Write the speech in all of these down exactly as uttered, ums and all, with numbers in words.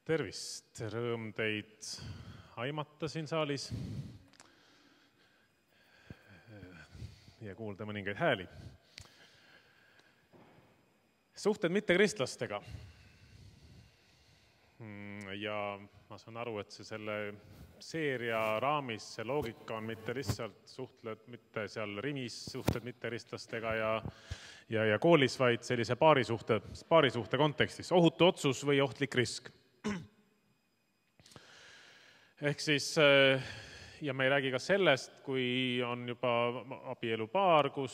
Tervist, rõõm teid aimata siin saalis ja kuulda mõningaid hääli. Suhted mittekristlastega. Ja ma saan aru, et see selle seeria raamis, see loogika on mitte lihtsalt suhtled, mitte seal Rimis suhted mittekristlastega ja, ja, ja koolis, vaid sellise paarisuhte, paarisuhte kontekstis. Ohutu otsus või ohtlik risk. Ehk siis, ja me ei räägi ka sellest, kui on juba abielupaar, kus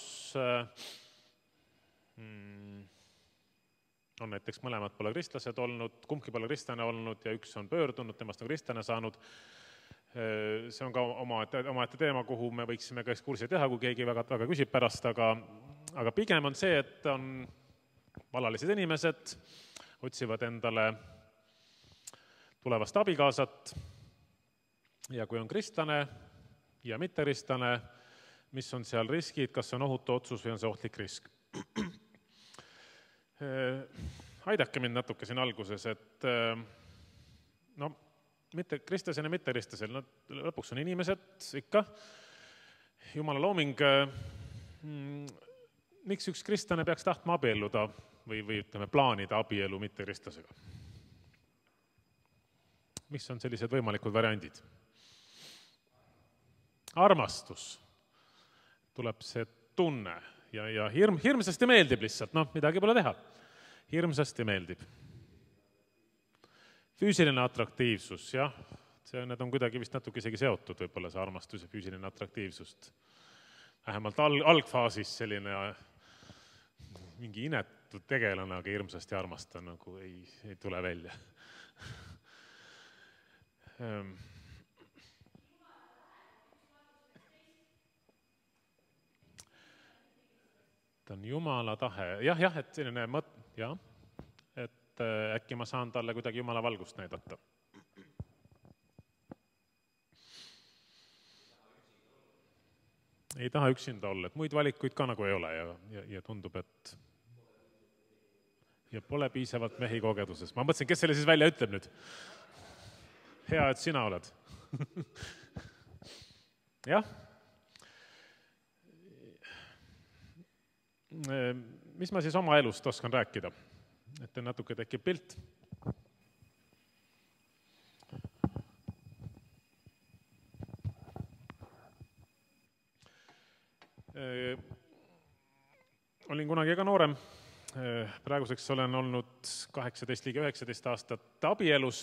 on näiteks mõlemad pole kristlased olnud, kumbki pole kristlane olnud ja üks on pöördunud, temast on kristlane saanud. See on ka omaette, omaette teema, kuhu me võiksime ka ekskursi teha, kui keegi väga, väga küsib pärast, aga, aga pigem on see, et on valalised inimesed, otsivad endale tulevast abikaasat ja kui on kristlane ja mittekristlane, mis on seal riskid, kas on ohutu otsus või on see ohtlik risk. Aidake mind natuke siin alguses, et no, mitte kristlasel ja mittekristlasel, no, lõpuks on inimesed ikka, Jumala looming, miks üks kristlane peaks tahtma abielluda või, või ütleme, plaanida abielu mittekristlasega? Mis on sellised võimalikud variandid? Armastus, tuleb see tunne ja, ja hirm, hirmsasti meeldib lihtsalt, noh, midagi pole teha. Hirmsasti meeldib. Füüsiline atraktiivsus, jah, see, need on kuidagi vist natuke isegi seotud, võib-olla see armastus ja füüsiline atraktiivsust. Vähemalt al, algfaasis selline mingi inetu tegelane, aga hirmsasti armasta, nagu ei, ei tule välja. Ta on Jumala tahe. Jah, jah, et selline mõt... jah, et äkki ma saan talle kuidagi Jumala valgust näidata. Ei taha üksinda olla, et muid valikuid ka nagu ei ole ja, ja, ja tundub, et ja pole piisavalt mehi kogeduses. Ma mõtlesin, kes selle siis välja ütleb nüüd? Hea, et sina oled. Jah. Mis ma siis oma elust oskan rääkida? Et natuke tekib pilt. Olin kunagi ka noorem. Praeguseks olen olnud kaheksateist liiga üheksateist aastat abielus.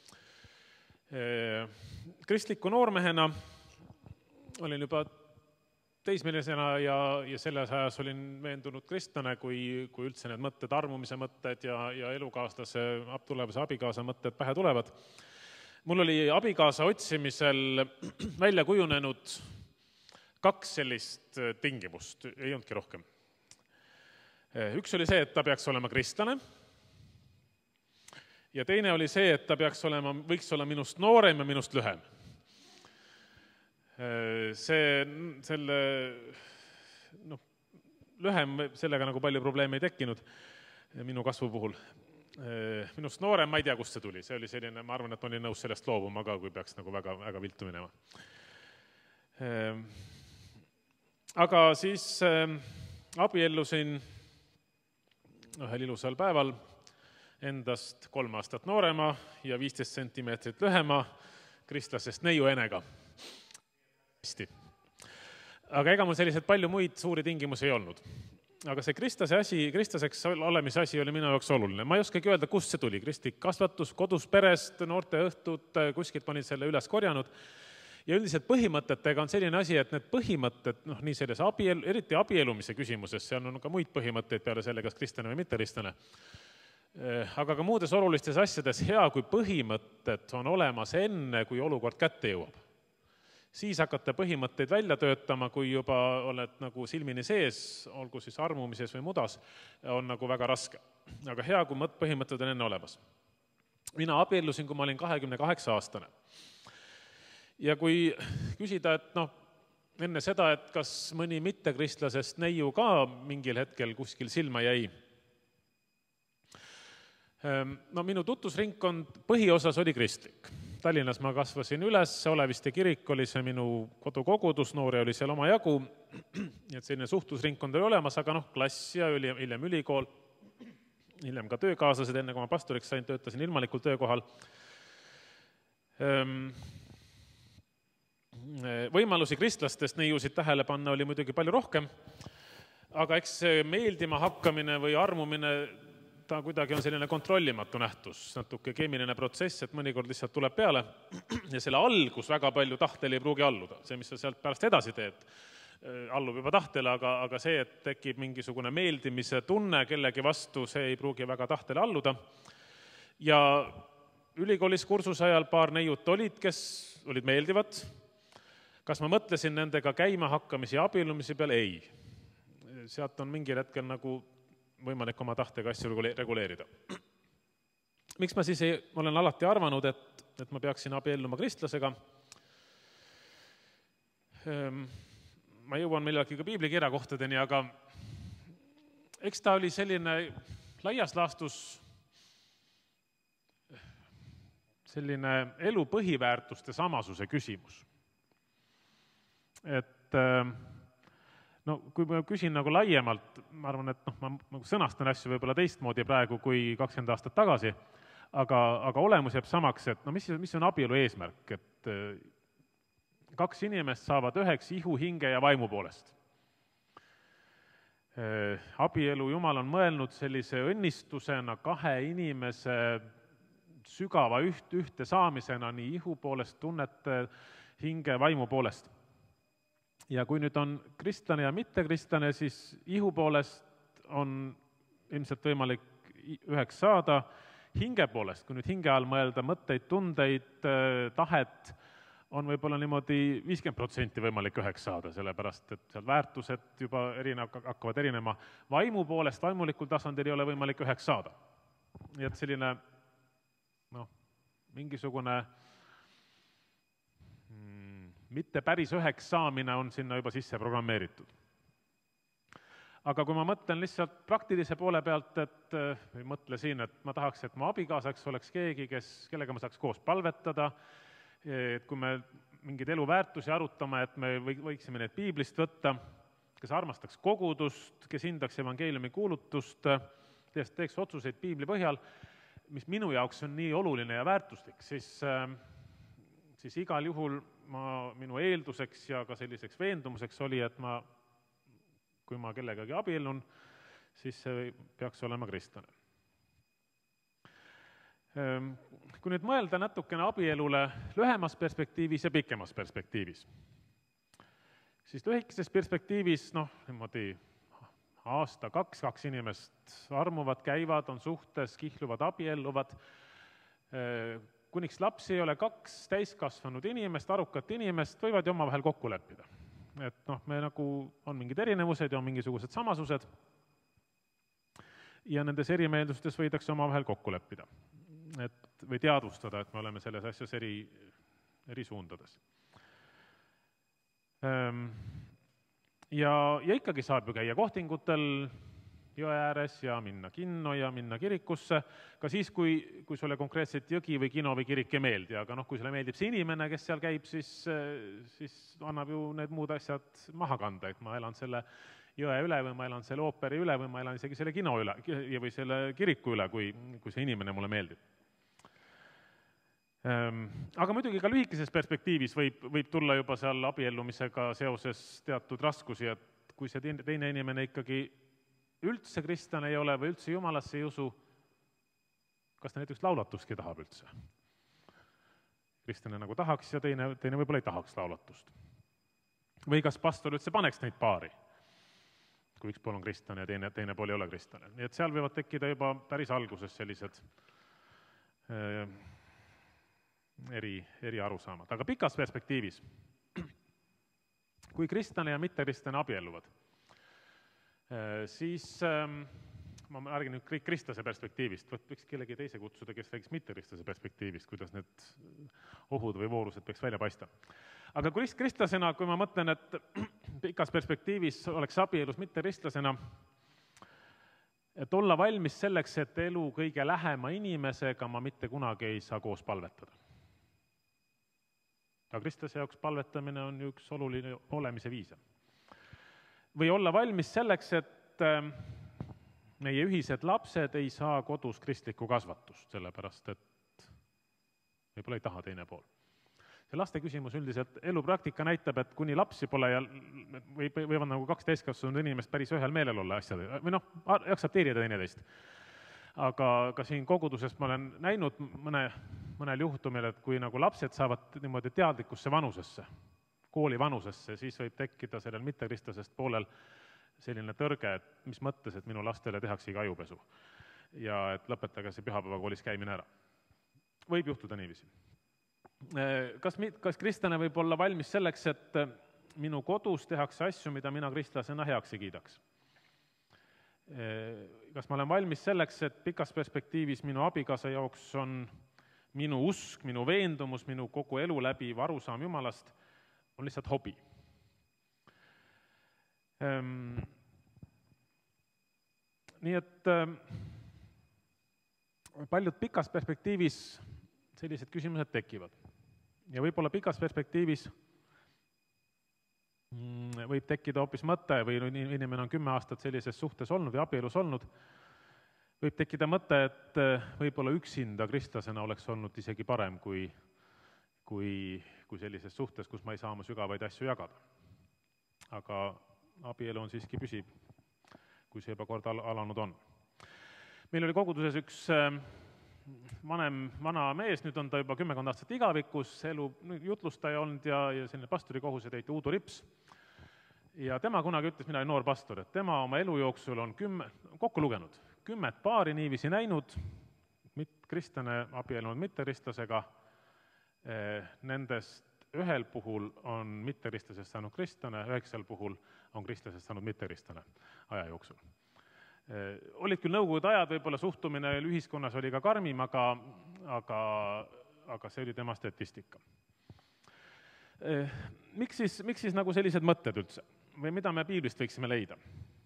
Kristliku noormehena olin juba teismelisena ja, ja selles ajas olin veendunud kristlane, kui, kui üldse need mõtted, armumise mõtted ja, ja elukaaslase, tulevase abikaasa mõtted pähe tulevad. Mul oli abikaasa otsimisel välja kujunenud kaks sellist tingimust, ei olnudki rohkem. Üks oli see, et ta peaks olema kristlane ja teine oli see, et ta peaks olema, võiks olla minust noorem ja minust lühem. See, selle, noh, lühem, sellega nagu palju probleeme ei tekkinud minu kasvu puhul. Minust noorem, ma ei tea, kust see tuli. See oli selline, ma arvan, et ma olin nõus sellest loobuma ka, kui peaks nagu väga, väga viltu minema. Aga siis abiellusin ühel ilusal päeval endast kolm aastat noorema ja viisteist sentimeetrit lühema kristlasest neiu enega. Aga ega mul sellised palju muid suuri tingimusi ei olnud. Aga see kristlase asi, kristlaseks olemise asi oli minu jaoks oluline. Ma ei oskagi öelda, kust see tuli. Kristlik kasvatus, kodus perest, noorte õhtud, kuskilt ma olin selle üles korjanud. Ja üldiselt põhimõtetega on selline asi, et need põhimõtted, noh, nii selles abiel, eriti abielumise küsimuses, seal on ka muid põhimõtteid peale selle, kas kristlane või mittekristlane. Aga ka muudes olulistes asjades hea, kui põhimõtted on olemas enne, kui olukord kätte jõuab. Siis hakata põhimõtteid välja töötama, kui juba oled nagu silmini sees, olgu siis armumises või mudas, on nagu väga raske. Aga hea, kui põhimõtted on enne olemas. Mina abiellusin, kui ma olin kahekümne kaheksa aastane. Ja kui küsida, et noh, enne seda, et kas mõni mittekristlasest neiu ka mingil hetkel kuskil silma jäi, No minu tutvusringkond põhiosas oli kristlik. Tallinnas ma kasvasin üles, Oleviste kirik oli see minu kodukogudus, noori oli seal oma jagu, et selline suhtlusringkond oli olemas, aga noh, klass ja üli, hiljem ülikool, hiljem ka töökaaslased, enne kui ma pastoriks sain, töötasin ilmalikul töökohal. Võimalusi kristlastest neiusid tähele panna oli muidugi palju rohkem, aga eks meeldima hakkamine või armumine ta kuidagi on selline kontrollimatu nähtus, natuke keemiline protsess, et mõnikord lihtsalt tuleb peale ja selle algus väga palju tahtele ei pruugi alluda. See, mis sa sealt pärast edasi teed, allub juba tahtele, aga, aga see, et tekib mingisugune meeldimise tunne kellegi vastu, see ei pruugi väga tahtele alluda. Ja ülikoolis kursuse ajal paar neiut olid, kes olid meeldivad. Kas ma mõtlesin nendega käima hakkamisi ja abiellumisi peale? Ei. Sealt on mingil hetkel nagu võimalik oma tahtega asju reguleerida. Miks ma siis ei, ma olen alati arvanud, et, et ma peaksin abielluma kristlasega? Ma jõuan millalgi ka piiblikirja kohtadeni, aga eks ta oli selline laias laastus selline elu põhiväärtuste samasuse küsimus. Et no kui ma küsin nagu laiemalt, ma arvan, et noh, ma sõnastan asju võib-olla teistmoodi praegu kui kakskümmend aastat tagasi, aga, aga olemus jääb samaks, et no mis, mis on abielu eesmärk, et kaks inimest saavad üheks ihu, hinge ja vaimu poolest. Abielu Jumal on mõelnud sellise õnnistusena kahe inimese sügava üht, ühte saamisena nii ihu poolest, tunnete, hinge, vaimu poolest. Ja kui nüüd on kristlane ja mittekristlane, siis ihu poolest on ilmselt võimalik üheks saada. Hinge poolest, kui nüüd hinge all mõelda mõtteid, tundeid, tahet, on võib-olla niimoodi viiskümmend protsenti võimalik üheks saada, sellepärast et seal väärtused juba erine, hakkavad erinema. Vaimu poolest, vaimulikul tasandil ei ole võimalik üheks saada. Nii et selline noh, mingisugune mitte päris üheks saamine on sinna juba sisse programmeeritud. Aga kui ma mõtlen lihtsalt praktilise poole pealt, et või mõtle siin, et ma tahaks, et mu abikaasaks oleks keegi, kes, kellega ma saaks koos palvetada, et kui me mingeid eluväärtusi arutame, et me võiksime neid piiblist võtta, kes armastaks kogudust, kes hindaks evangeeliumi kuulutust, teeks otsuseid piibli põhjal, mis minu jaoks on nii oluline ja väärtuslik, siis, siis igal juhul ma, minu eelduseks ja ka selliseks veendumuseks oli, et ma, kui ma kellegagi abiellun, siis see peaks olema kristlane. Kui nüüd mõelda natukene abielule lühemas perspektiivis ja pikemas perspektiivis, siis lühikeses perspektiivis, noh, niimoodi aasta, kaks, kaks inimest armuvad, käivad, on suhtes, kihluvad, abielluvad, kuniks lapsi ei ole, kaks täiskasvanud inimest, arukat inimest võivad ju omavahel kokku leppida. Et noh, me nagu on mingid erinevused ja on mingisugused samasused ja nendes erimeelsustes võidakse omavahel kokku leppida. Et, või teadvustada, et me oleme selles asjas eri, eri suundades. Ja, ja ikkagi saab ju käia kohtingutel, jõe ääres ja minna kinno ja minna kirikusse, ka siis, kui, kui sulle konkreetselt jõgi või kino või kirik ei meeldi, aga noh, kui sulle meeldib see inimene, kes seal käib, siis, siis annab ju need muud asjad maha kanda, et ma elan selle jõe üle või ma elan selle ooperi üle või ma elan isegi selle kino üle või selle kiriku üle, kui, kui see inimene mulle meeldib. Aga muidugi ka lühikeses perspektiivis võib, võib tulla juba seal abiellumisega seoses teatud raskusi, et kui see teine inimene ikkagi üldse kristlane ei ole või üldse jumalasse ei usu, kas ta näiteks laulatustki tahab üldse? Kristlane nagu tahaks ja teine, teine võib-olla ei tahaks laulatust. Või kas pastor üldse paneks neid paari, kui üks pool on kristlane ja teine, teine pool ei ole kristlane. Nii et seal võivad tekkida juba päris alguses sellised äh, eri, eri arusaamad. Aga pikas perspektiivis, kui kristlane ja mittekristlane abielluvad, siis ma räägin nüüd kristlase perspektiivist, võiks kellegi teise kutsuda, kes räägiks mittekristlase perspektiivist, kuidas need ohud või voorused peaks välja paista. Aga kui kristlasena, kui ma mõtlen, et pikas perspektiivis oleks abielus mittekristlasena, et olla valmis selleks, et elu kõige lähema inimesega ma mitte kunagi ei saa koos palvetada. Aga Kristuse jaoks palvetamine on üks oluline olemise viise. Või olla valmis selleks, et meie ühised lapsed ei saa kodus kristlikku kasvatust, sellepärast et võib-olla ei taha teine pool. See laste küsimus üldiselt, elupraktika näitab, et kuni lapsi pole ja või, võivad nagu kaks täiskasvanud inimest päris ühel meelel olla asjad, või noh, aktsepteerida teineteist. Aga ka siin kogudusest ma olen näinud mõne, mõnel juhtumil, et kui nagu lapsed saavad niimoodi teadlikusse vanusesse, kooli vanusesse, siis võib tekkida sellel mittekristlasest poolel selline tõrge, et mis mõttes, et minu lastele tehakse iga ajupesu ja et lõpetage see pühapäevakoolis käimine ära. Võib juhtuda niiviisi. Kas, kas kristlane võib olla valmis selleks, et minu kodus tehakse asju, mida mina kristlasena heaks ei kiidaks? Kas ma olen valmis selleks, et pikas perspektiivis minu abikaasa jaoks on minu usk, minu veendumus, minu kogu elu läbi arusaam Jumalast on lihtsalt hobi? Nii et paljud pikas perspektiivis sellised küsimused tekivad. Ja võib-olla pikas perspektiivis võib tekkida hoopis mõte või inimene on kümme aastat sellises suhtes olnud või abielus olnud, võib tekkida mõte, et võib-olla üksinda kristlasena oleks olnud isegi parem kui, kui, kui sellises suhtes, kus ma ei saa oma sügavaid asju jagada. Aga abielu on siiski püsib, kui see juba kord alanud on. Meil oli koguduses üks vanem, vana mees, nüüd on ta juba kümmekond aastat igavikus, elu jutlustaja olnud ja, ja selline pastori kohusetäitja Uudo Rips. Ja tema kunagi ütles, mina olin noor pastor, et tema oma elu jooksul on kümme, kokku lugenud, kümmet paari niiviisi näinud, kristlane abiellunud mittekristlasega, nendest ühel puhul on mittekristlasest saanud kristlane, üheksal puhul on kristlasest saanud mittekristlane aja jooksul. Olid küll nõukogude ajad, võib-olla suhtumine ühiskonnas oli ka karmim, aga, aga, aga see oli tema statistika. Miks siis, miks siis nagu sellised mõtted üldse? Või mida me piiblist võiksime leida?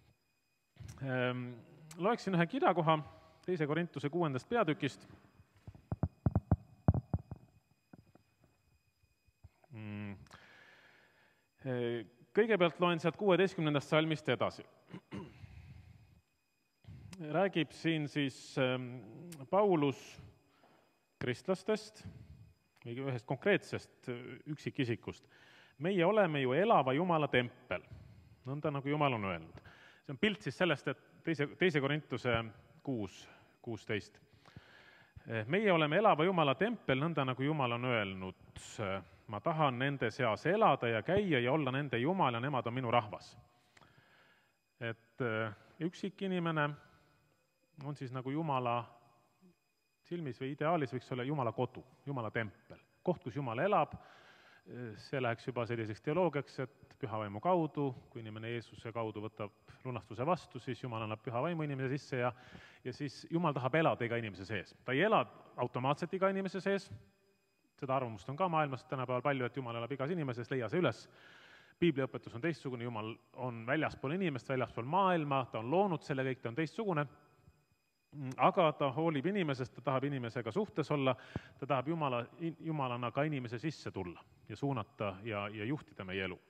Loeksin ühe kirjakoha teise Korintuse kuuendast peatükist. Kõigepealt loen sealt kuueteistkümnendast salmist edasi. Räägib siin siis Paulus kristlastest, ühest konkreetsest üksikisikust. Meie oleme ju elava Jumala tempel, nõnda nagu Jumal on öelnud. See on pilt siis sellest, et teise, teise Korintuse kuus, kuusteist. Meie oleme elava Jumala tempel, nõnda nagu Jumal on öelnud. Ma tahan nende seas elada ja käia ja olla nende Jumal ja nemad on minu rahvas. Et üksik inimene on siis nagu Jumala silmis või ideaalis võiks olla Jumala kodu, Jumala tempel. Koht, kus Jumal elab, see läheks juba selliseks teoloogiaks, et püha vaimu kaudu, kui inimene Jeesuse kaudu võtab lunastuse vastu, siis Jumal annab püha vaimu inimese sisse ja, ja siis Jumal tahab elada iga inimese sees. Ta ei ela automaatselt iga inimese sees, seda arvamust on ka maailmas tänapäeval palju, et Jumal elab igas inimeses, leia see üles. Piibliõpetus on teistsugune, Jumal on väljaspool inimest, väljaspool maailma, ta on loonud selle kõik, ta on teistsugune, aga ta hoolib inimesest, ta tahab inimesega suhtes olla, ta tahab Jumala, Jumalana ka inimese sisse tulla ja suunata ja, ja juhtida meie elu.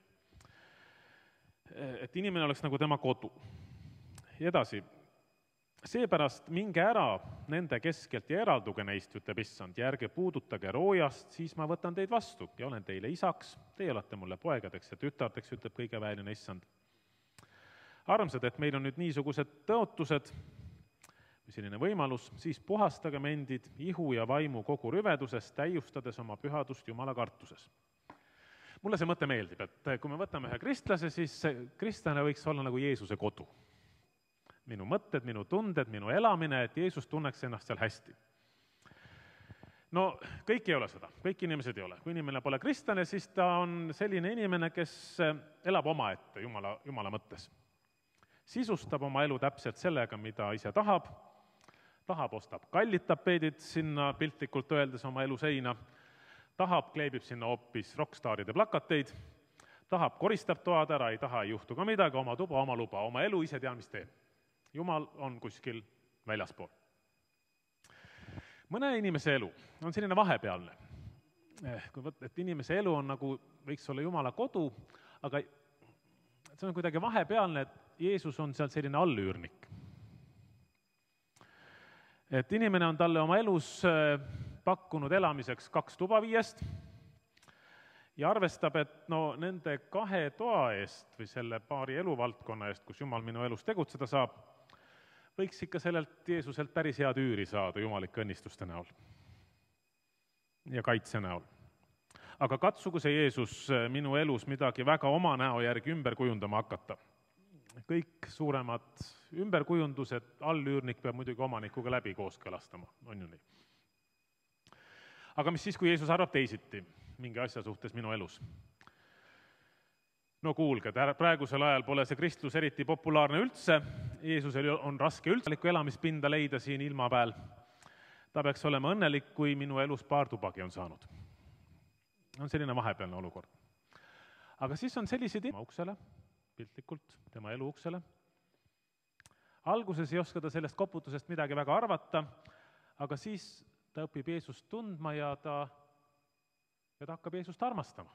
Et inimene oleks nagu tema kodu. Ja edasi, seepärast minge ära nende keskelt ja eralduge neist, ütleb issand, ja ärge puudutage roojast, siis ma võtan teid vastu ja olen teile isaks, teie olete mulle poegadeks ja tütardeks, ütleb kõige väeline issand. Armsad, et meil on nüüd niisugused tõotused, selline võimalus, siis puhastagem endid ihu ja vaimu kogu rüvedusest, täiustades oma pühadust Jumala kartuses. Mulle see mõte meeldib, et kui me võtame ühe kristlase, siis kristlane võiks olla nagu Jeesuse kodu. Minu mõtted, minu tunded, minu elamine, et Jeesus tunneks ennast seal hästi. No kõik ei ole seda, kõik inimesed ei ole. Kui inimene pole kristlane, siis ta on selline inimene, kes elab omaette Jumala, Jumala mõttes. Sisustab oma elu täpselt sellega, mida ise tahab, tahab, ostab kallid tapeedid sinna piltlikult öeldes oma elu seina, tahab, kleebib sinna hoopis rockstaaride plakateid, tahab, koristab toad ära, ei taha, ei juhtu ka midagi, oma tuba, oma luba, oma elu ise tean, mis teeb. Jumal on kuskil väljaspool. Mõne inimese elu on selline vahepealne. Kui võt, et inimese elu on nagu, võiks olla Jumala kodu, aga see on kuidagi vahepealne, et Jeesus on seal selline allüürnik. Et inimene on talle oma elus pakkunud elamiseks kaks tuba viiest ja arvestab, et no nende kahe toa eest või selle paari eluvaldkonna eest, kus Jumal minu elus tegutseda saab, võiks ikka sellelt Jeesuselt päris head üüri saada jumalike õnnistuste näol ja kaitse näol. Aga katsugu see Jeesus minu elus midagi väga oma näo järgi ümber kujundama hakata. Kõik suuremad ümberkujundused, allüürnik peab muidugi omanikuga läbi kooskõlastama, on ju nii. Aga mis siis, kui Jeesus arvab teisiti mingi asja suhtes minu elus? No kuulge, praegusel ajal pole see kristlus eriti populaarne üldse, Jeesusel on raske üldse elamispinda leida siin ilma peal. Ta peaks olema õnnelik, kui minu elus paar tubagi on saanud. On selline vahepealne olukord. Aga siis on sellised tema uksele, piltlikult tema elu uksele. Alguses ei oska ta sellest koputusest midagi väga arvata, aga siis ta õpib Jeesust tundma ja ta, ja ta hakkab Jeesust armastama.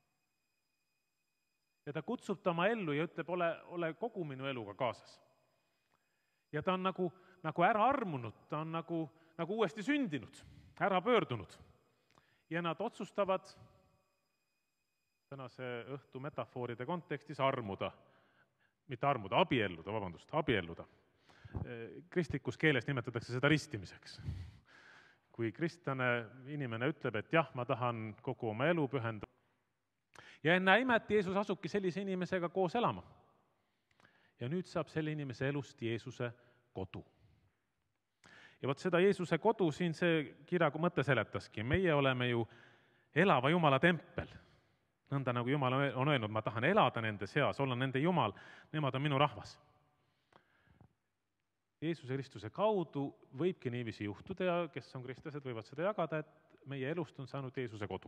Ja ta kutsub ta oma ellu ja ütleb, ole, ole kogu minu eluga kaasas. Ja ta on nagu, nagu ära armunud, ta on nagu, nagu uuesti sündinud, ära pöördunud. Ja nad otsustavad tänase õhtu metafooride kontekstis armuda, mitte armuda, abielluda, vabandust, abielluda. Kristlikus keeles nimetatakse seda ristimiseks. Kui kristlane inimene ütleb, et jah, ma tahan kogu oma elu pühendada, ja enne imet Jeesus asubki sellise inimesega koos elama. Ja nüüd saab selle inimese elust Jeesuse kodu. Ja võt seda Jeesuse kodu siin see kirja mõte seletaski. Meie oleme ju elava Jumala tempel. Nõnda nagu Jumal on öelnud, ma tahan elada nende seas, olla nende Jumal, nemad on minu rahvas. Jeesuse Kristuse kaudu võibki niiviisi juhtuda ja kes on kristlased, võivad seda jagada, et meie elust on saanud Jeesuse kodu.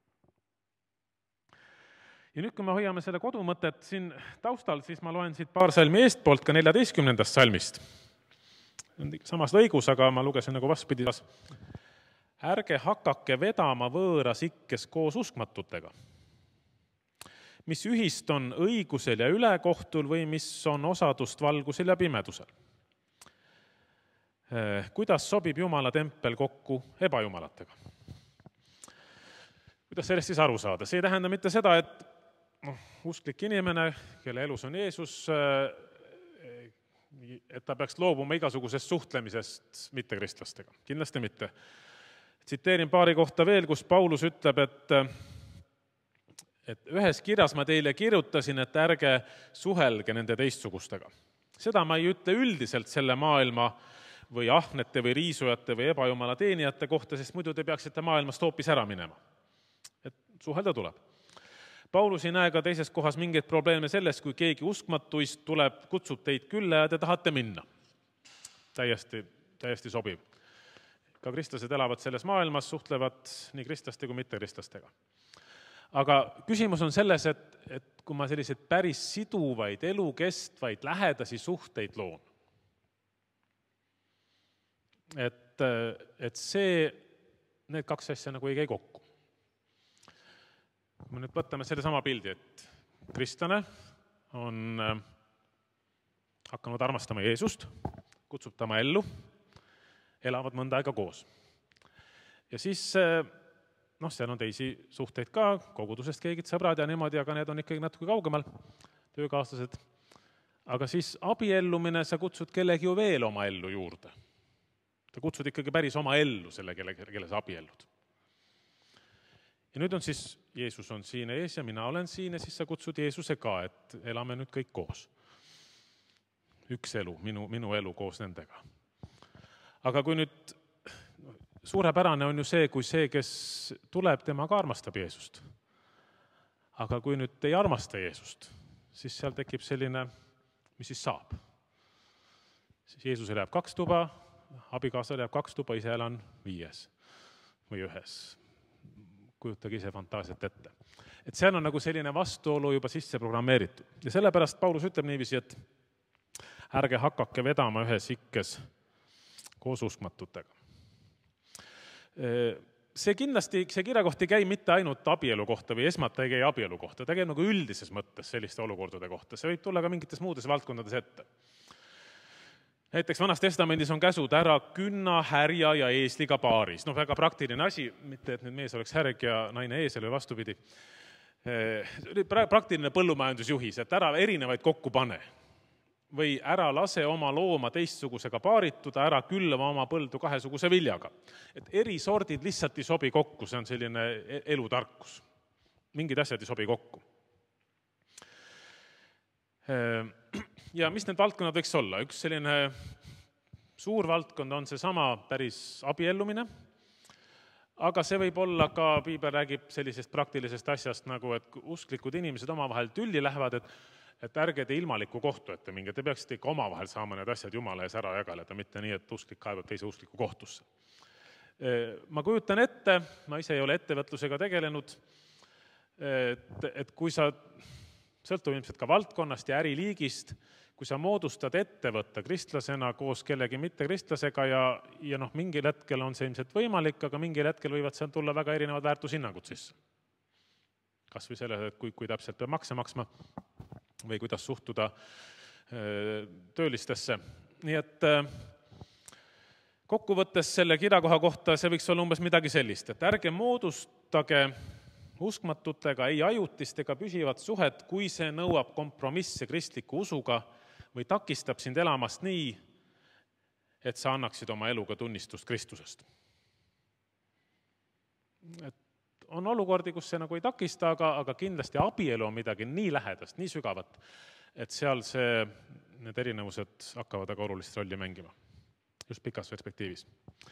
Ja nüüd, kui me hoiame selle kodumõtet siin taustal, siis ma loen siit paar salmi eestpoolt ka neljateistkümnendast salmist. Samas lõigus, aga ma lugesin nagu vastpidi. Ärge hakake vedama võõras ikkes koos uskmatutega, mis ühist on õigusel ja ülekohtul või mis on osadust valgusel ja pimedusel. Kuidas sobib Jumala tempel kokku ebajumalatega? Kuidas sellest siis aru saada? See ei tähenda mitte seda, et no, usklik inimene, kelle elus on Jeesus, et ta peaks loobuma igasugusest suhtlemisest mittekristlastega. Kindlasti mitte. Tsiteerin paari kohta veel, kus Paulus ütleb, et, et ühes kirjas ma teile kirjutasin, et ärge suhelge nende teistsugustega. Seda ma ei ütle üldiselt selle maailma või ahnete või riisujate või ebajumala teenijate kohta, sest muidu te peaksite maailmast hoopis ära minema. Et suhelda tuleb. Paulus ei näe ka teises kohas mingeid probleeme sellest, kui keegi uskmatuist tuleb, kutsub teid külla ja te tahate minna. Täiesti, täiesti sobiv. Ka kristlased elavad selles maailmas, suhtlevad nii kristlaste kui mitte kristlastega. Aga küsimus on selles, et, et kui ma selliseid päris siduvaid, elukestvaid, lähedasi suhteid loon, et, et see, need kaks asja nagu ei käi kokku. Me nüüd võtame selle sama pildi, et kristlane on hakanud armastama Jeesust, kutsub ta oma ellu, elavad mõnda aega koos. Ja siis, noh, seal on teisi suhteid ka, kogudusest keegid sõbrad ja niimoodi, aga need on ikkagi natuke kaugemal, töökaaslased. Aga siis abiellumine, sa kutsud kellegi ju veel oma ellu juurde. Ta kutsud ikkagi päris oma ellu selle, kelle, kelle sa abiellud. Ja nüüd on siis, Jeesus on siin ees ja mina olen siin ja siis sa kutsud Jeesuse ka, et elame nüüd kõik koos. Üks elu, minu, minu elu koos nendega. Aga kui nüüd, suurepärane on ju see, kui see, kes tuleb, tema ka armastab Jeesust. Aga kui nüüd ei armasta Jeesust, siis seal tekib selline, mis siis saab. Siis Jeesusel jääb kaks tuba, abikaasal jääb kaks tuba, ise elan viies või ühes. Kujutage ise fantaasiat ette. Et seal on nagu selline vastuolu juba sisse programmeeritud. Ja sellepärast Paulus ütleb niiviisi, et ärge hakake vedama ühes ikkes koos uskmatutega. See kindlasti, see kirjakoht ei käi mitte ainult abielu kohta või esmalt ei käi abielu kohta, ta käib nagu üldises mõttes selliste olukordade kohta, see võib tulla ka mingites muudes valdkondades ette. Näiteks Vanas Testamendis on käsud ära künna, härja ja eesliga paaris. Noh, väga praktiline asi, mitte et nüüd mees oleks härg ja naine eesel või vastupidi. Praktiline põllumajandusjuhis, et ära erinevaid kokku pane. Või ära lase oma looma teistsugusega paarituda, ära külva oma põldu kahesuguse viljaga. Et eri sordid lihtsalt ei sobi kokku, see on selline elutarkus. Mingid asjad ei sobi kokku. Ja mis need valdkonnad võiks olla? Üks selline suur valdkond on see sama päris abiellumine, aga see võib olla ka, piibel räägib sellisest praktilisest asjast, nagu et usklikud inimesed omavahel tülli lähevad, et, et ärge te ilmaliku kohtu ette minge, te peaksite ikka omavahel saama need asjad Jumala ees ära jagaleda, mitte nii, et usklik kaebab teise uskliku kohtusse. Ma kujutan ette, ma ise ei ole ettevõtlusega tegelenud, et, et kui sa sõltub ilmselt ka valdkonnast ja äriliigist, kui sa moodustad ettevõtte kristlasena koos kellegi mittekristlasega ja, ja noh, mingil hetkel on see ilmselt võimalik, aga mingil hetkel võivad seal tulla väga erinevad väärtushinnangud sisse. Kas või selles, et kui, kui täpselt peab makse maksma või kuidas suhtuda öö, töölistesse. Nii et öö, kokkuvõttes selle kirjakoha kohta see võiks olla umbes midagi sellist, et ärge moodustage uskmatutega ei ajutist ega püsivat suhet, kui see nõuab kompromisse kristliku usuga või takistab sind elamast nii, et sa annaksid oma eluga tunnistust Kristusest. Et on olukordi, kus see nagu ei takista, aga, aga kindlasti abielu on midagi nii lähedast, nii sügavat, et seal see, need erinevused hakkavad väga olulist rolli mängima, just pikas perspektiivis.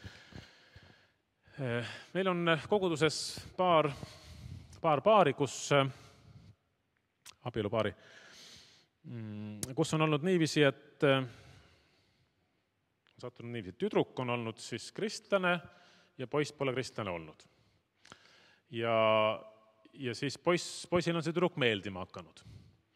Meil on koguduses paar paar paari, kus abielupaari, kus on olnud niiviisi, et sattunud niiviisi, tüdruk on olnud siis kristlane ja poiss pole kristlane olnud. Ja, ja siis poiss, poisil on see tüdruk meeldima hakanud.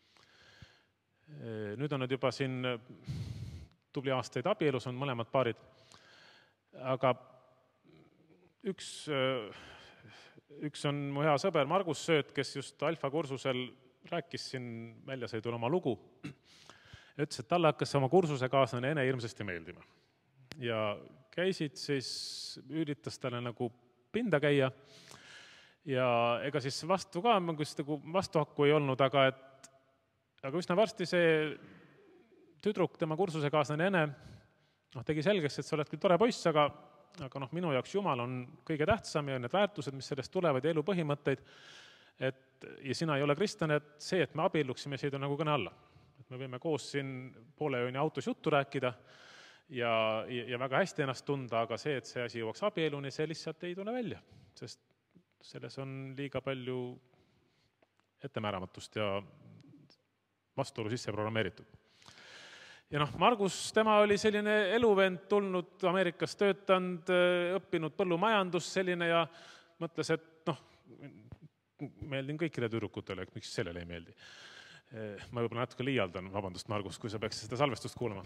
Nüüd on nad juba siin tubli aastaid abielus, on mõlemad paarid, aga üks Üks on mu hea sõber Margus Sööt, kes just alfa kursusel rääkis siin väljasõidul oma lugu. Ütles, et talle hakkas oma kursuse kaaslane Ene hirmsasti meeldima. Ja käisid siis, üritas talle nagu pinda käia ja ega siis vastu ka, vastuhakku ei olnud, aga, et, aga üsna varsti see tüdruk, tema kursuse kaaslane Ene, no, tegi selgeks, et sa oled küll tore poiss, aga aga noh, minu jaoks Jumal on kõige tähtsam ja need väärtused, mis sellest tulevad ja elu põhimõtteid, et, ja sina ei ole kristlane, et see, et me abielluksime, see ei nagu kõne alla. Et me võime koos siin poole ööni autos juttu rääkida ja, ja, ja väga hästi ennast tunda, aga see, et see asi jõuaks abieluni, see lihtsalt ei tule välja, sest selles on liiga palju ettemääramatust ja vastuolu sisse programmeeritud. Ja noh, Margus, tema oli selline eluvend tulnud Ameerikas töötanud, õppinud põllumajandus selline ja mõtles, et noh, meeldin kõikide tüdrukutele, miks sellele ei meeldi. Ma võib-olla natuke liialdan, vabandust, Margus, kui sa peaks seda salvestust kuulama.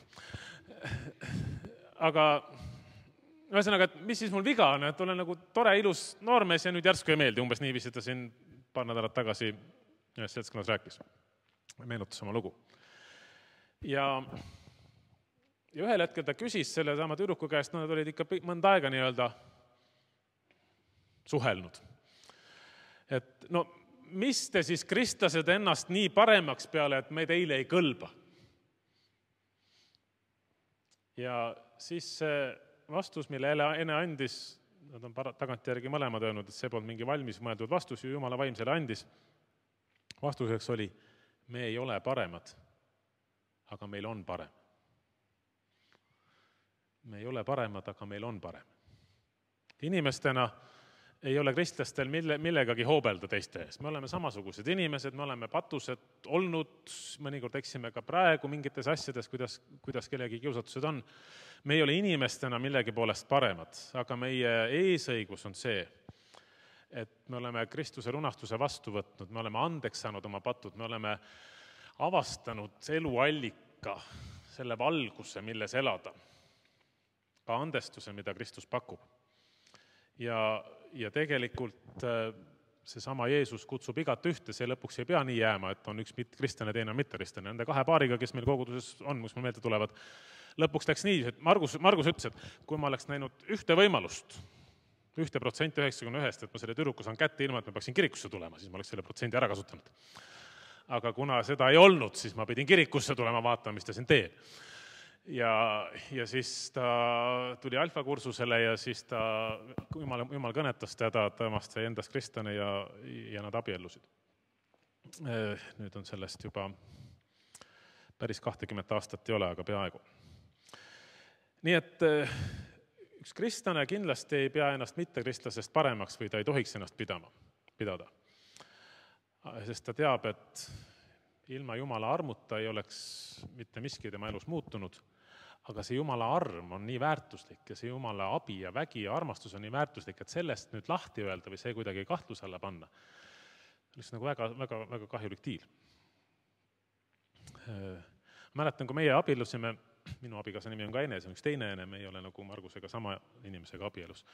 Aga ühesõnaga, et mis siis mul viga on, et olen nagu tore, ilus noormees ja nüüd järsku ei meeldi, umbes niiviisi ta siin paar nädalat tagasi ühes seltskonnas rääkis, meenutas oma lugu. Ja, ja ühel hetkel ta küsis selle sama tüdruku käest, no nad olid ikka mõnda aega nii-öelda suhelnud. Et no, mis te siis kristlased ennast nii paremaks peale, et me teile ei kõlba? Ja siis see vastus, mille Ene andis, nad on tagantjärgi mõlemad öelnud, et see polnud mingi valmis mõeldud vastus, ju Jumala vaimsele andis. Vastuseks oli, me ei ole paremad, aga meil on parem. Me ei ole paremad, aga meil on parem. Inimestena ei ole kristlastel mille, millegagi hoobelda teiste ees. Me oleme samasugused inimesed, me oleme patused olnud, mõnikord eksime ka praegu mingites asjades, kuidas, kuidas kellegi kiusatused on. Me ei ole inimestena millegi poolest paremad, aga meie eesõigus on see, et me oleme Kristuse lunastuse vastu võtnud, me oleme andeks saanud oma patud, me oleme avastanud eluallika selle valguse, milles elada, ka andestuse, mida Kristus pakub. Ja, ja tegelikult seesama Jeesus kutsub igat ühte, see lõpuks ei pea nii jääma, et on üks kristlane, teine on mitteristlane. Nende kahe paariga, kes meil koguduses on, mis mul meelde tulevad, lõpuks läks nii, et Margus, Margus ütles, et kui ma oleks näinud ühte võimalust, ühte protsenti üheksakümne ühest, et ma selle tüdruku saan kätte ilma, et ma peaksin kirikusse tulema, siis ma oleks selle protsendi ära kasutanud. Aga kuna seda ei olnud, siis ma pidin kirikusse tulema vaatama, mis ta siin teeb. Ja, ja siis ta tuli alfakursusele ja siis ta, jumal, jumal kõnetas teda, temast sai endast kristlane ja, ja nad abiellusid. Nüüd on sellest juba päris kahtekümmet aastat ei ole, aga peaaegu. Nii et üks kristlane kindlasti ei pea ennast mittekristlasest paremaks või ta ei tohiks ennast pidama, pidada. Sest ta teab, et ilma Jumala armuta ei oleks mitte miski tema elus muutunud, aga see Jumala arm on nii väärtuslik ja see Jumala abi ja vägi ja armastus on nii väärtuslik, et sellest nüüd lahti öelda või see kuidagi kahtluse alla panna, on nagu väga, väga, väga kahjulik diil. Mäletan, kui meie abiellusime, minu abikaasa nimi on ka Ene, see on üks teine Ene, me ei ole nagu Margusega sama inimesega abielus.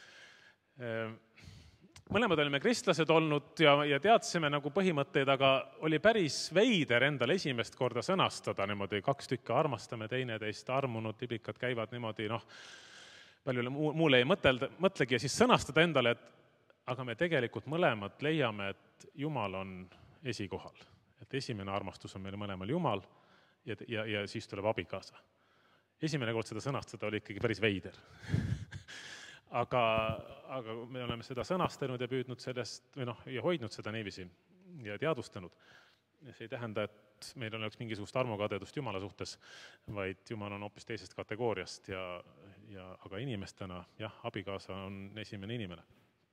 Mõlemad olime kristlased olnud ja, ja teadsime nagu põhimõtteid, aga oli päris veider endal esimest korda sõnastada niimoodi, kaks tükka armastame teineteist, armunud liblikad käivad niimoodi, noh, paljule muule ei mõtelda, mõtlegi ja siis sõnastada endale, et aga me tegelikult mõlemad leiame, et Jumal on esikohal. Et esimene armastus on meil mõlemal Jumal ja, ja, ja siis tuleb abikaasa. Esimene kord seda sõnastada oli ikkagi päris veider. Aga, aga me oleme seda sõnastanud ja püüdnud sellest, või noh, ja hoidnud seda niiviisi ja teadvustanud. See ei tähenda, et meil oleks mingisugust armukadedust Jumala suhtes, vaid Jumal on hoopis teisest kategooriast ja, ja aga inimestena, jah, abikaasa on esimene inimene.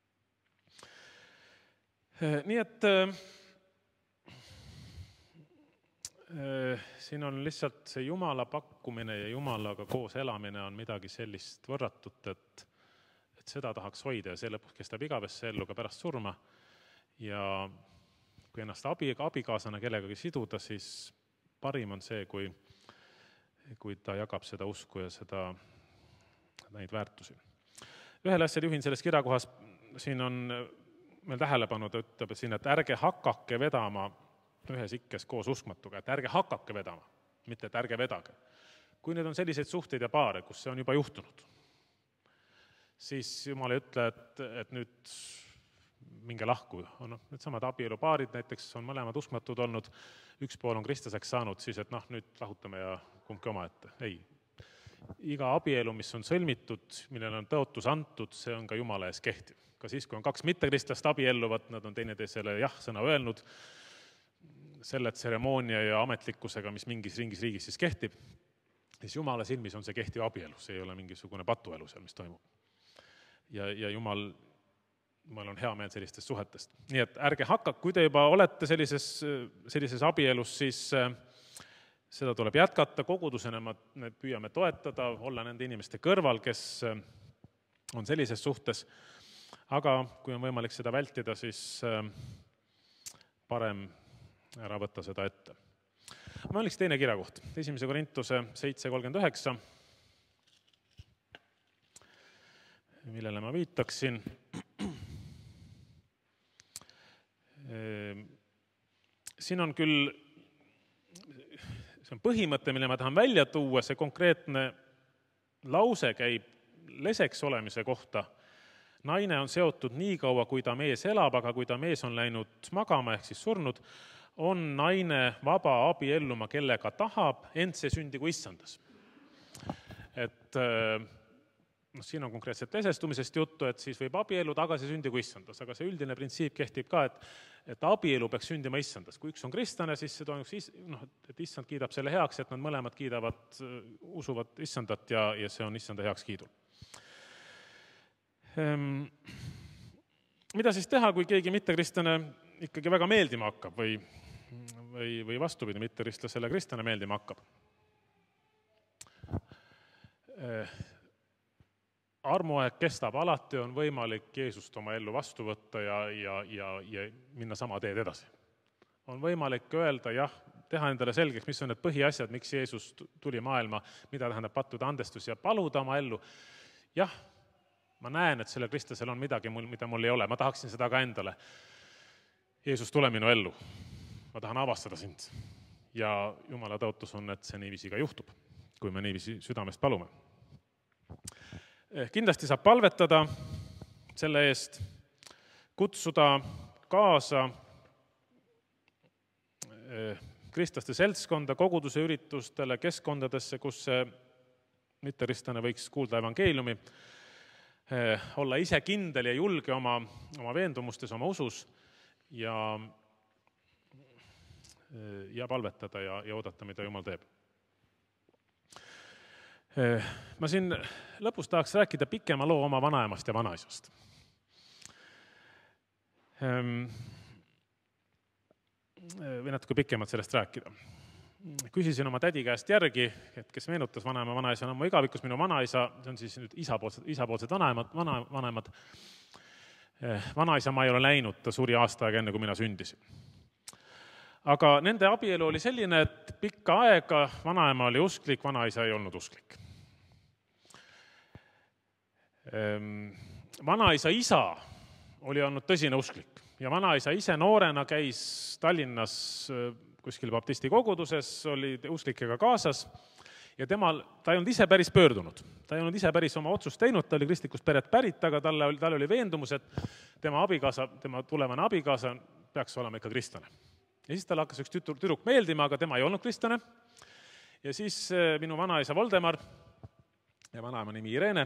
Nii et äh, siin on lihtsalt see Jumala pakkumine ja Jumalaga koos elamine on midagi sellist võrratut, et et seda tahaks hoida ja see lõpuks kestab igavesse ellu ka pärast surma ja kui ennast abi, abikaasana kellegagi siduda, siis parim on see, kui, kui ta jagab seda usku ja seda, neid väärtusi. Ühel asjal juhin selles kirjakohas, siin on meil tähelepanu, ta ütleb siin, et ärge hakake vedama ühes ikkes koos uskmatuga, et ärge hakake vedama, mitte et ärge vedage. Kui need on selliseid suhteid ja paare, kus see on juba juhtunud, siis Jumal ei ütle, et, et nüüd minge lahku. No, need samad abielupaarid näiteks on mõlemad uskmatud olnud, üks pool on kristlaseks saanud, siis et noh, nüüd lahutame ja kumbki oma ette. Ei. Iga abielu, mis on sõlmitud, millel on tõotus antud, see on ka Jumala ees kehtiv. Ka siis, kui on kaks mittekristlast abielluvad, nad on teineteisele jah sõna öelnud, selle tseremoonia ja ametlikkusega, mis mingis ringis riigis siis kehtib, siis Jumala silmis on see kehtiv abielu, see ei ole mingisugune patuelu seal, mis toimub. Ja, ja Jumal, Jumal on hea meel sellistest suhetest. Nii et ärge hakka, kui te juba olete sellises, sellises abielus, siis seda tuleb jätkata, kogudusena me püüame toetada, olla nende inimeste kõrval, kes on sellises suhtes, aga kui on võimalik seda vältida, siis parem ära võtta seda ette. Ma oleks teine kirjakoht, esimese Korintuse seitse kolmkümmend üheksa, millele ma viitaksin. Siin on küll, see on põhimõte, mille ma tahan välja tuua, see konkreetne lause käib leseks olemise kohta. Naine on seotud nii kaua, kui ta mees elab, aga kui ta mees on läinud magama ehk siis surnud, on naine vaba abielluma, kellega tahab, ent see sündigu issandas. Et no, siin on konkreetselt lesestumisest juttu, et siis võib abielu tagasi sündigu issandas, aga see üldine printsiip kehtib ka, et, et abielu peaks sündima issandas. Kui üks on kristlane, siis see toimuks, noh, et issand kiidab selle heaks, et nad mõlemad kiidavad, usuvad issandat ja, ja see on issanda heaks kiidul. Ehm, mida siis teha, kui keegi mittekristlane ikkagi väga meeldima hakkab või, või, või vastupidi mittekristlasele kristlane meeldima hakkab? Ehm, armuaeg kestab, alati on võimalik Jeesust oma ellu vastu võtta ja, ja, ja, ja minna sama teed edasi. On võimalik öelda, jah, teha endale selgeks, mis on need põhiasjad, miks Jeesus tuli maailma, mida tähendab pattude andestus ja paluda oma ellu. Jah, ma näen, et sellel Kristusel on midagi, mida mul ei ole, ma tahaksin seda ka endale. Jeesus, tule minu ellu, ma tahan avastada sind. Ja Jumala tõotus on, et see niiviisi ka juhtub, kui me niiviisi südamest palume. Kindlasti saab palvetada selle eest, kutsuda kaasa kristlaste seltskonda, koguduse üritustele, keskkondadesse, kus see mitteristlane võiks kuulda evangeeliumi, olla ise kindel ja julge oma, oma veendumustes, oma usus ja, ja palvetada ja, ja oodata, mida Jumal teeb. Ma siin lõpus tahaks rääkida pikema loo oma vanaemast ja vanaisast. Või natuke pikemalt sellest rääkida. Küsisin oma tädi käest järgi, et kes meenutas vanaema vanaisa on oma igavikus minu vanaisa, see on siis nüüd isapoolsed, isapoolsed vanemad, vana, vanemad. Vanaisa ma ei ole läinud, ta suri aasta aega enne, kui mina sündisin. Aga nende abielu oli selline, et pikka aega vanaema oli usklik, vanaisa ei olnud usklik. Vanaisa isa oli olnud tõsine usklik ja vanaisa ise noorena käis Tallinnas kuskil baptisti koguduses, oli usklikega kaasas ja temal, ta ei olnud ise päris pöördunud. Ta ei olnud ise päris oma otsust teinud, ta oli kristlikust peret pärit, aga talle oli, talle oli veendumus, et tema abikaasa, tema tulevane abikaasa peaks olema ikka kristlane. Ja siis tal hakkas üks tütur, tüdruk meeldima, aga tema ei olnud kristlane. Ja siis minu vanaisa Voldemar ja vanaema nimi Irene,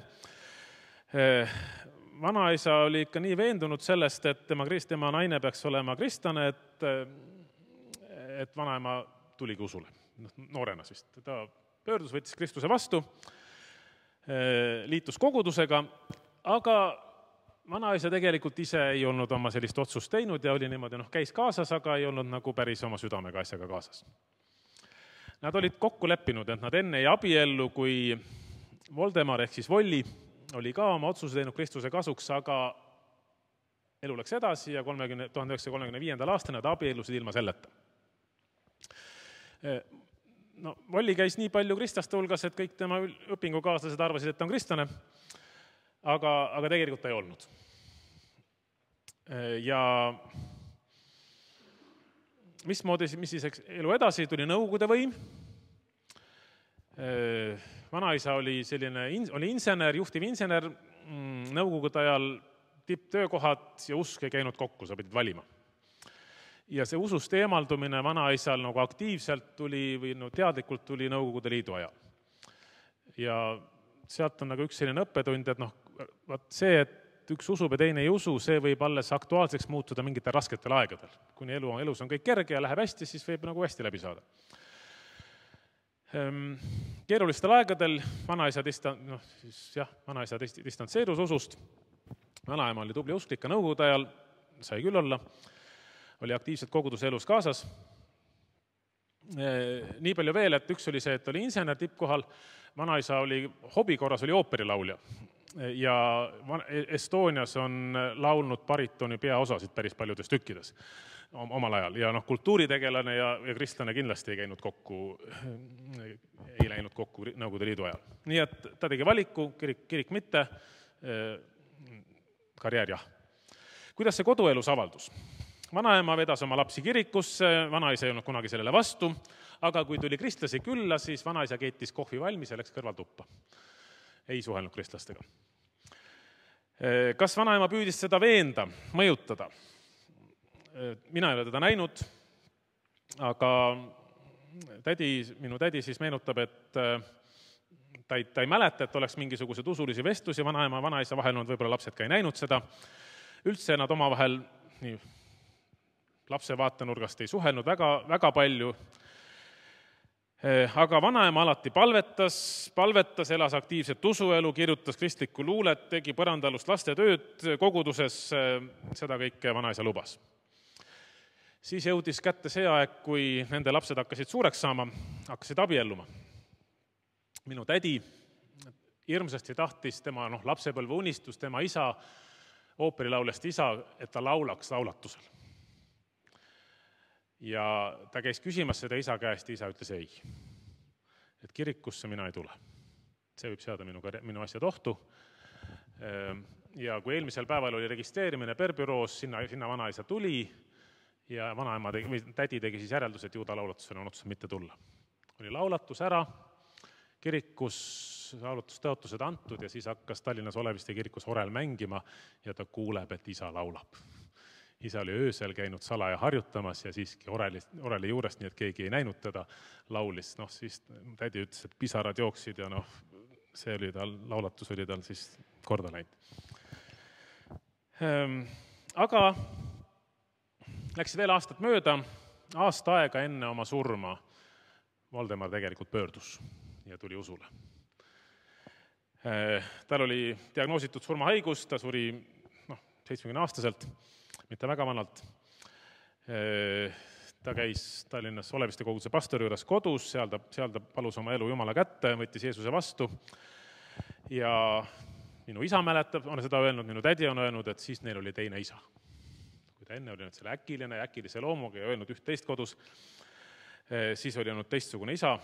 vanaisa oli ikka nii veendunud sellest, et tema, tema naine peaks olema kristlane, et et vanaema tuligi usule, noorena siis. Ta pöördus, võttis Kristuse vastu, liitus kogudusega, aga vanaisa tegelikult ise ei olnud oma sellist otsust teinud ja oli niimoodi, noh, käis kaasas, aga ei olnud nagu päris oma südamega asjaga kaasas. Nad olid kokku leppinud, et nad enne ei abiellu, kui Voldemar ehk siis Volli oli ka oma otsuse teinud Kristuse kasuks, aga elu läks edasi ja tuhande üheksasaja kolmekümne viiendal aastal nad abiellusid ilma selleta. No, Volli käis nii palju kristlaste hulgas, et kõik tema õpingukaaslased arvasid, et ta on kristlane, aga, aga tegelikult ta ei olnud. Ja mismoodi, mis siis elu edasi, tuli Nõukogude võim. Vanaisa oli selline, oli insener, juhtiv insener, Nõukogude ajal tipptöökohad ja usk ei käinud kokku, sa pidid valima. Ja see usust eemaldumine vanaisal nagu aktiivselt tuli või no, teadlikult tuli Nõukogude Liidu ajal. Ja sealt on nagu üks selline õppetund, et noh, vaat see, et üks usub ja teine ei usu, see võib alles aktuaalseks muutuda mingitel rasketel aegadel. Kuni elu, elus on kõik kerge ja läheb hästi, siis võib nagu hästi läbi saada. Keerulistel aegadel vanaisa, distan, noh, siis, jah, vanaisa distantseerus usust. Vanaema oli tubli usklik ka Nõukogude ajal, sai küll olla. Oli aktiivselt koguduse elus kaasas. Nii palju veel, et üks oli see, et oli insener tippkohal, vanaisa oli hobikorras, oli ooperilaulja ja Estonias on laulnud baritoni peaosasid päris paljudes tükkides omal ajal ja noh, kultuuritegelane ja, ja kristlane kindlasti ei käinud kokku, ei läinud kokku Nõukogude Liidu ajal. Nii et ta tegi valiku, kirik, kirik mitte, karjäär jah. Kuidas see koduelus avaldus? Vanaema vedas oma lapsi kirikusse, vanaisa ei olnud kunagi sellele vastu, aga kui tuli kristlasi külla, siis vanaisa keetis kohvi valmis ja läks kõrvaltuppa. Ei suhelnud kristlastega. Kas vanaema püüdis seda veenda, mõjutada? Mina ei ole teda näinud, aga tädi, minu tädi siis meenutab, et ta ei, ta ei mäleta, et oleks mingisugused usulisi vestlusi vanaema ja vanaisa vahel olnud, võib-olla lapsed ka ei näinud seda. Üldse nad omavahel nii lapse vaatenurgast ei suhelnud väga, väga palju, aga vanaema alati palvetas, palvetas, elas aktiivset usuelu, kirjutas kristlikku luulet, tegi põrandalust lastetööd koguduses, seda kõike vanaisa lubas. Siis jõudis kätte see aeg, kui nende lapsed hakkasid suureks saama, hakkasid abielluma. Minu tädi hirmsasti tahtis tema noh, lapsepõlve unistus, tema isa, ooperilauljast isa, et ta laulaks laulatusel. ja ta käis küsimas seda isa käest ja isa ütles ei. Et kirikusse mina ei tule. See võib seada minu, minu asjad ohtu. Ja kui eelmisel päeval oli registreerimine perbüroos, sinna, sinna vanaisa tuli ja vanaema tegi, või tädi tegi siis järeldus, et juuda laulatusele on otsus mitte tulla. Oli laulatus ära, kirikus laulutustõotused antud ja siis hakkas Tallinnas Oleviste kirikus orel mängima ja ta kuuleb, et isa laulab. Isa oli öösel käinud salaja harjutamas ja siiski oreli, oreli juurest, nii et keegi ei näinud teda, laulis. Noh, siis tädi ütles, et pisarad jooksid ja noh, see oli tal, laulatus oli tal siis korda läinud. Ehm, aga läks veel aastat mööda, aasta aega enne oma surma Voldemar tegelikult pöördus ja tuli usule. Ehm, tal oli diagnoositud surmahaigus, ta suri noh, seitsmekümne aastaselt, mitte väga vanalt. Ta käis Tallinnas Oleviste koguduse pastori juures kodus, seal ta, seal ta palus oma elu Jumala kätte, võttis Jeesuse vastu. Ja minu isa mäletab, on seda öelnud, minu tädi on öelnud, et siis neil oli teine isa. Kui ta enne oli nüüd selle äkiline, äkilise loomuga ja öelnud üht-teist kodus, siis oli olnud teistsugune isa.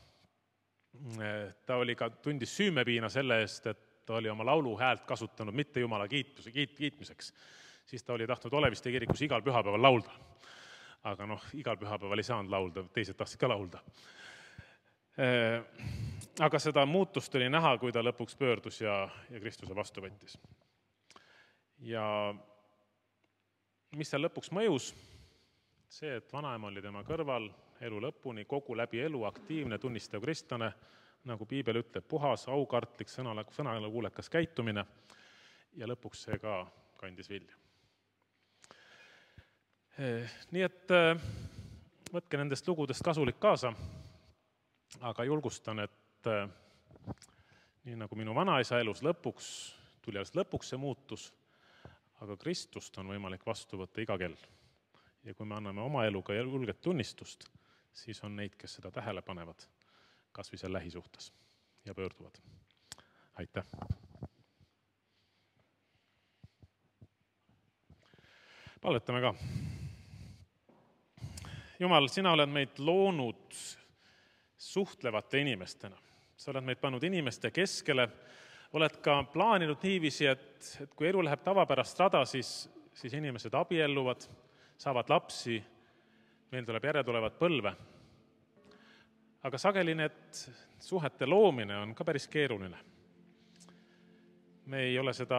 Ta oli ka tundis süümepiina selle eest, et ta oli oma laulu häält kasutanud mitte Jumala kiitmise, kiit, kiitmiseks. Siis ta oli tahtnud Oleviste kirikus igal pühapäeval laulda. Aga noh, igal pühapäeval ei saanud laulda, teised tahtsid ka laulda. Aga seda muutust oli näha, kui ta lõpuks pöördus ja, ja Kristuse vastu võttis. Ja mis seal lõpuks mõjus? See, et vanaema oli tema kõrval elu lõpuni, kogu läbi elu aktiivne, tunnistav kristlane, nagu piibel ütleb, puhas, aukartlik, sõnale kuulekas käitumine ja lõpuks see ka kandis vilja. Nii et võtke nendest lugudest kasulik kaasa, aga julgustan, et nii nagu minu vanaisa elus lõpuks, tuli alles lõpuks see muutus, aga Kristust on võimalik vastu võtta iga kell. Ja kui me anname oma eluga julget tunnistust, siis on neid, kes seda tähele panevad, kas või seal lähisuhtes ja pöörduvad. Aitäh! Palvetame ka. Jumal, sina oled meid loonud suhtlevate inimestena. Sa oled meid pannud inimeste keskele, oled ka plaaninud niiviisi, et, et kui elu läheb tavapärast rada, siis, siis inimesed abielluvad, saavad lapsi, meil tuleb järjetulevat põlve. Aga sageli need suhete loomine on ka päris keeruline. Me ei ole seda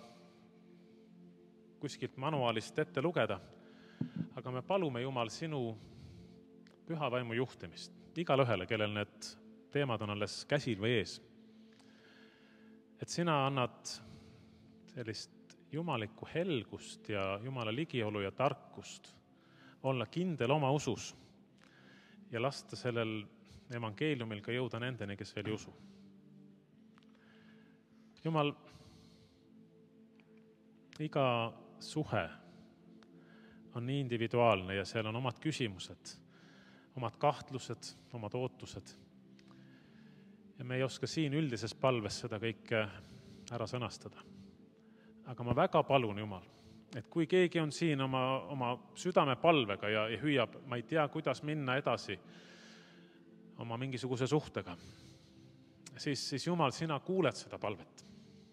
kuskilt manuaalist ette lugeda, aga me palume, Jumal, sinu püha vaimu juhtimist igale ühele, kellel need teemad on alles käsil või ees. Et sina annad sellist jumalikku helgust ja Jumala ligiolu ja tarkust olla kindel oma usus ja lasta sellel evangeeliumil ka jõuda nendeni, kes veel ei usu. Jumal, iga suhe on nii individuaalne ja seal on omad küsimused, omad kahtlused, omad ootused. Ja me ei oska siin üldises palves seda kõike ära sõnastada. Aga ma väga palun, Jumal, et kui keegi on siin oma, oma südame palvega ja, ja hüüab, ma ei tea, kuidas minna edasi oma mingisuguse suhtega, siis, siis Jumal, sina kuuled seda palvet.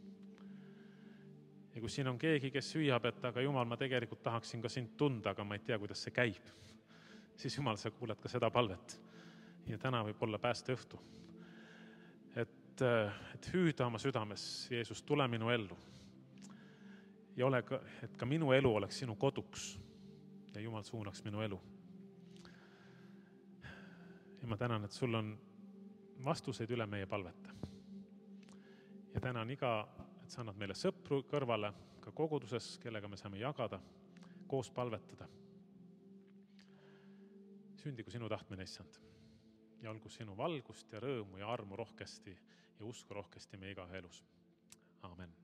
Ja kui siin on keegi, kes hüüab, et aga Jumal, ma tegelikult tahaksin ka sind tunda, aga ma ei tea, kuidas see käib, siis Jumal, sa kuuled ka seda palvet. Ja täna võib olla pääste õhtu. Et, et hüüda oma südames, Jeesus, tule minu ellu. Ja ole ka, et ka minu elu oleks sinu koduks ja Jumal suunaks minu elu. Ja ma tänan, et sul on vastuseid üle meie palvete. Ja tänan iga, et sa annad meile sõpru kõrvale, ka koguduses, kellega me saame jagada, koos palvetada. Sündigu sinu tahtmine, issand. Ja olgu sinu valgust ja rõõmu ja armu rohkesti ja usku rohkesti meie iga elus. Aamen.